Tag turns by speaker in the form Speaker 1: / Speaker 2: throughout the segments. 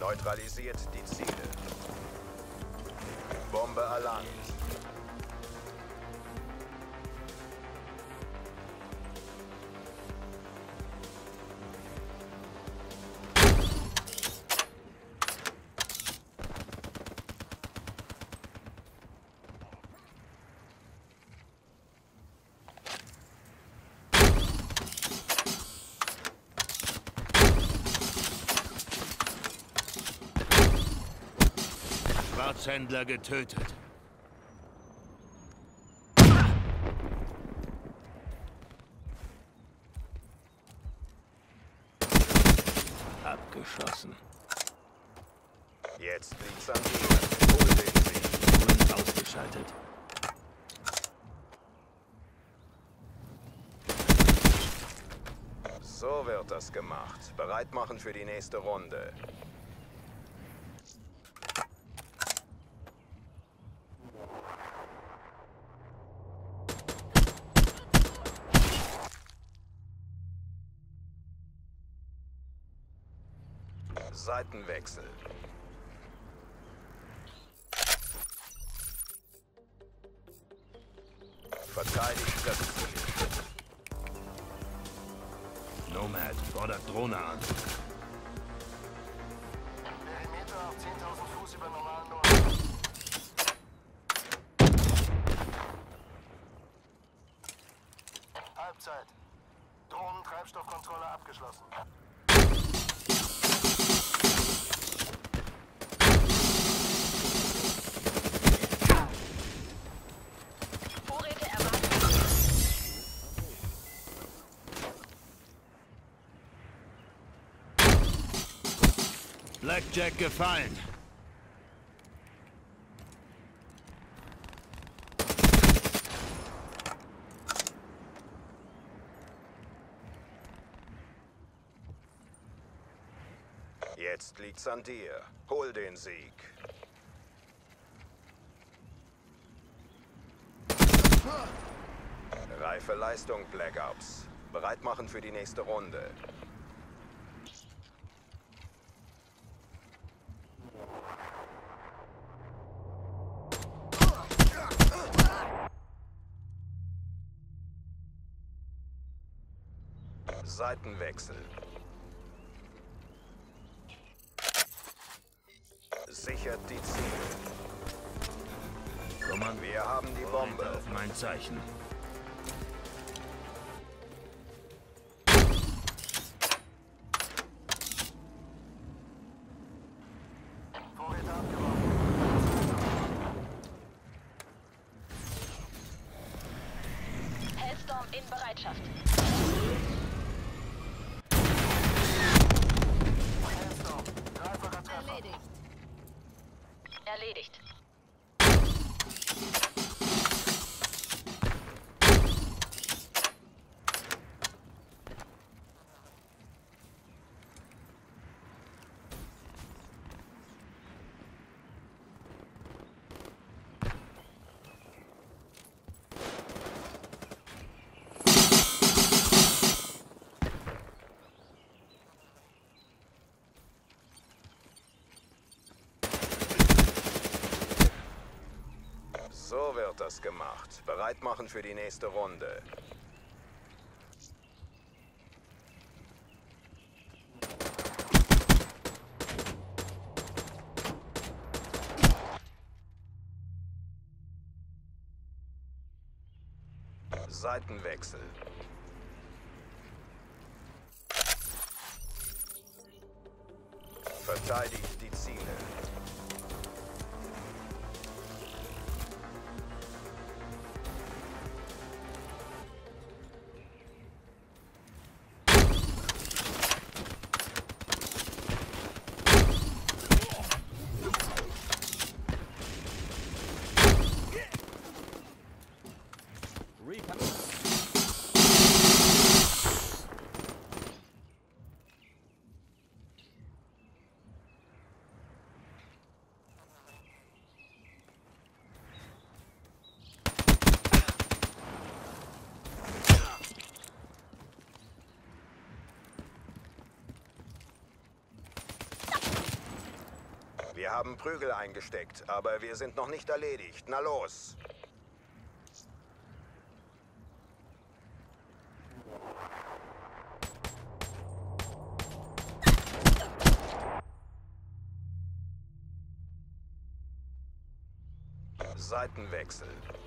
Speaker 1: Neutralisiert die Ziele. Bombe erlangt.
Speaker 2: Schwarzhändler getötet. Abgeschossen.
Speaker 1: Jetzt liegt's an dir. Hol den Sieg.
Speaker 2: Und ausgeschaltet.
Speaker 1: So wird das gemacht. Bereit machen für die nächste Runde. Seitenwechsel. Verteidigt das Ziel.
Speaker 2: Nomad fordert Drohne an.
Speaker 3: Perimeter auf 10.000 Fuß über normalen Null. Halbzeit. Drohnen-Treibstoffkontrolle abgeschlossen.
Speaker 4: Vorräte erwarten.
Speaker 2: Blackjack gefallen.
Speaker 1: Jetzt liegt's an dir. Hol den Sieg. Reife Leistung, Black Ops. Bereit machen für die nächste Runde. Seitenwechsel. Sichert die Ziele.
Speaker 2: Kommando,
Speaker 1: Wir haben die Bombe.
Speaker 2: auf mein Zeichen.
Speaker 3: Vorräte abgeworfen.
Speaker 4: Hellstorm in Bereitschaft.
Speaker 3: Hellstorm. Dreifacher Treffer.
Speaker 4: Erledigt.
Speaker 1: So wird das gemacht. Bereit machen für die nächste Runde. Seitenwechsel. Verteidigt die Ziele. Wir haben Prügel eingesteckt, aber wir sind noch nicht erledigt. Na los! Seitenwechsel.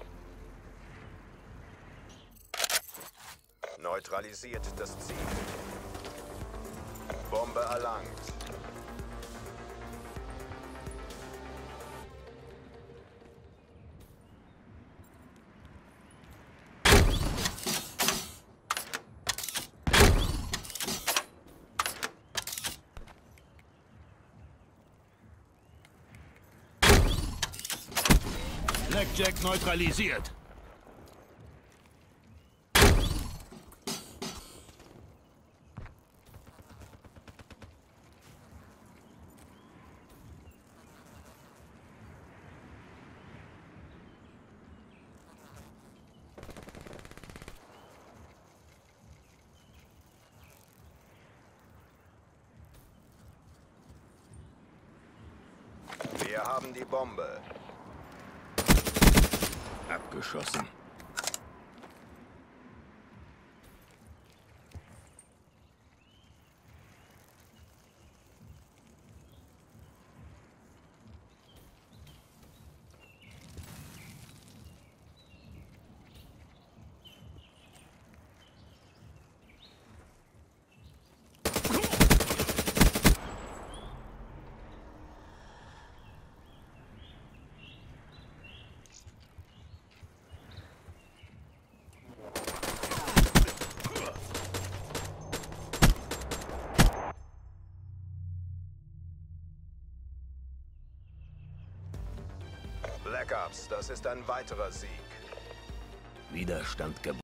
Speaker 1: Neutralisiert das Ziel. Bombe erlangt.
Speaker 2: Blackjack neutralisiert.
Speaker 1: Wir haben die Bombe.
Speaker 2: Abgeschossen.
Speaker 1: Black Ops, das ist ein weiterer Sieg.
Speaker 2: Widerstand geboten.